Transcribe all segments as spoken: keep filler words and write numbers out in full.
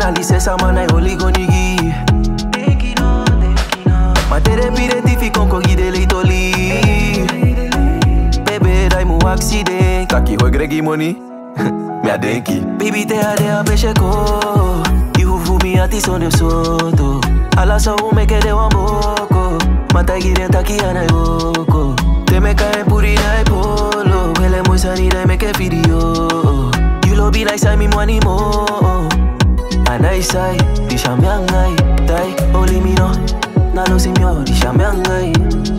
Alice Samana e Oligonigi. Ma tere piretifi con cogi de leitoli. Bebe dai mu accident. Kaki hoi gregi money. Me adenki. Baby te ade a pesce ko. Ihu fumi ati sonde soto. Ala so ume ke de wamboko. Mata giren taki ana yoko. Te me cae purina e polo. Ele muy sanida e me ke video. You lo be like say mi mo animo. Anai sai, di shamyangai. Dai, oli mi no. Na lo signor, di shamyangai.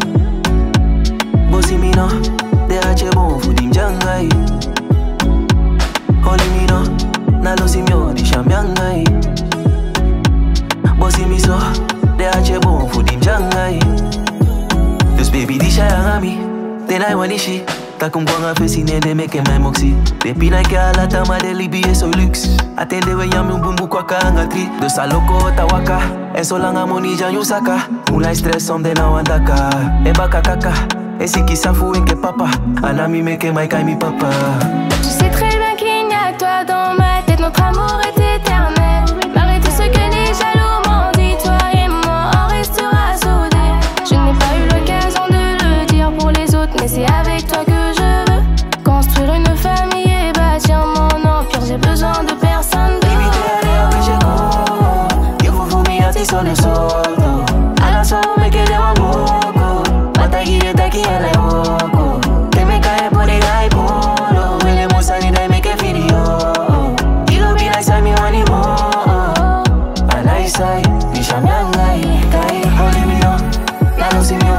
Bosi mi no. De hache bon fu dim jangai. Oli mi no. Na lo signor, di shamyangai. Bosi mi so. De hache bon fu dim jangai. Dus baby di shayangami. Tenai wanishi. Ta kum kwanga fesine de meke mai moxie. De pina ke ala tama de libi e so luxe. Atende we yam yung bumbu kwa kanga tri. De sa loko ta waka. E so langa moni jan yung saka. Mula stress om de na wandaka. E baka kaka. E si ki safu enke papa. Anami meke mai kai mi papa. Tu sais très bien qu'il n'y a que toi dans ma tête. Notre amour est éternel. Malgré tout ce que les jaloux m'ont dit, toi et moi on restera soudés. Je n'ai pas eu l'occasion de le dire pour les autres, mais c'est avec toi que je veux construire une famille et bâtir mon empire. J'ai besoin de personne d'autre. Baby te ade a pesce ko. Ihu fumi ati sonde soto. Ala so ume ke de wamboko. Mata giren taki ana yoko. Te me cae por el gai polo. Ele muy sanida e me ke video. You lo be like say mi mo animo. Anai sai, di shamyangai. Dai, oli mi no. Na lo signor.